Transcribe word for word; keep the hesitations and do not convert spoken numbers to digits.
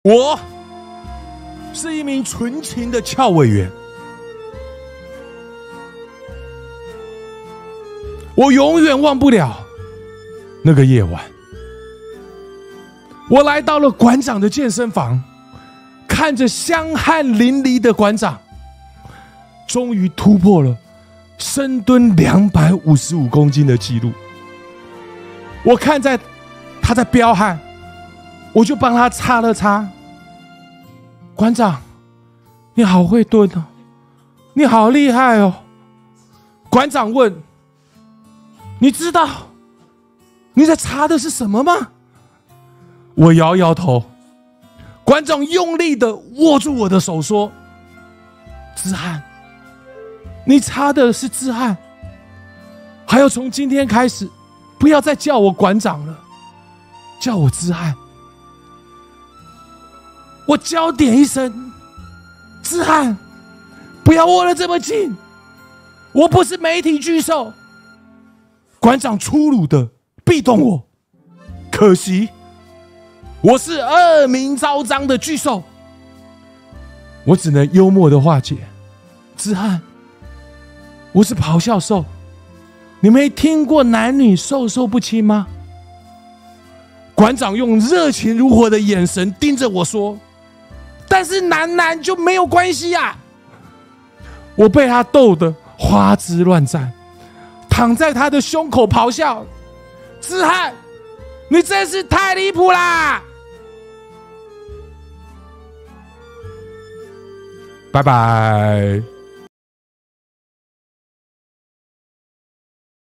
我是一名纯情的翘委员，我永远忘不了那个夜晚。我来到了馆长的健身房，看着香汗淋漓的馆长，终于突破了深蹲两百五十五公斤的纪录。我看在他在飙汗，我就帮他擦了擦。馆长，你好会蹲哦，你好厉害哦。馆长问：你知道你在擦的是什么吗？我摇摇头。馆长用力的握住我的手说：止汗，你擦的是止汗。还有从今天开始，不要再叫我馆长了，叫我止汗。我娇点一声：止汗，不要握得这么紧，我不是媒体巨兽。馆长粗鲁的壁咚我，可惜我是恶名昭彰的巨兽。我只能幽默的化解：止汗，我是咆哮兽，你没听过男女授受不亲吗？馆长用热情如火的眼神盯着我说：但是男男就没有关系呀、啊！我被他逗得花枝乱颤，躺在他的胸口咆哮：止汗，你真是太离谱啦！拜拜。